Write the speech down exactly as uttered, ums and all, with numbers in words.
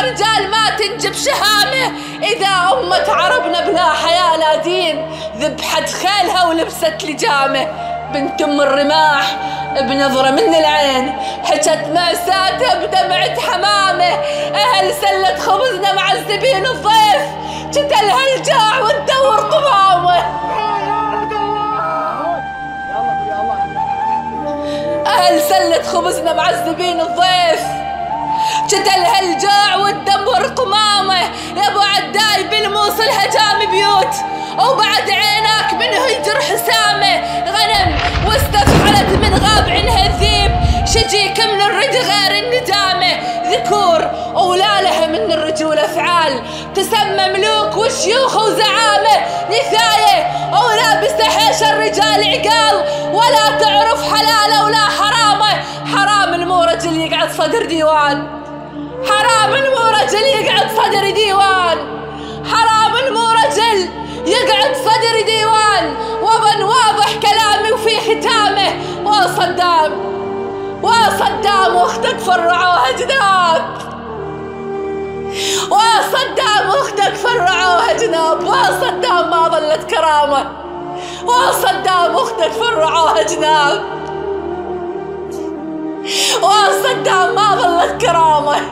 رجال ما تنجب شهامه، إذا أمة عربنا بلا حياة لا دين ذبحت خيلها ولبست لجامه. بنت أم الرماح بنظرة من العين حكت مأساتها بدمعة حمامه. أهل سلة خبزنا معذبين الضيف قتلها الجاع وتدور قمامه. أهل سلة خبزنا معذبين الضيف قتلها الجاع وتدور قمامه. يا ابو عداي بالموصل هجام بيوت وبعد عينك منه يجرح سامه. غنم واستفحلت من غاب عنها الذيب شجيك من الرد غير الندامه. ذكور ولا لها من الرجول افعال تسمى ملوك وشيوخ وزعامه. نثايه ولابسه حيش الرجال عقال ولا تعرف حلاله ولا حرامه. حرام المو رجل يقعد صدر ديوان، حرام المو رجل يقعد صدر ديوان، حرام المو رجل يقعد صدر ديوان. وبن واضح كلامي وفي ختامه. وصدام وصدام واختك فرعوها جناب، وصدام واختك فرعوها جناب. وصدام ما ظلت كرامه، وصدام واختك فرعوها جناب، وصدام ما ظلت كرامه.